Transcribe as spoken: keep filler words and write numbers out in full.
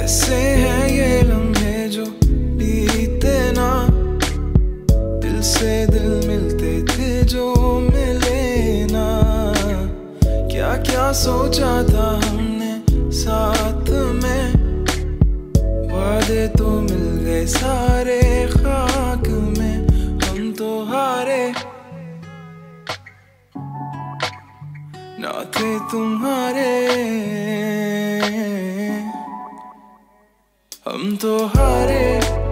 कैसे हैं ये लम्हे जो बीते ना, दिल से दिल मिलते थे जो मिले ना। क्या क्या सोचा था हमने साथ में, वादे तो मिल गए सारे खाक में। हम तो हारे ना थे तुम्हारे, हम तो हारे।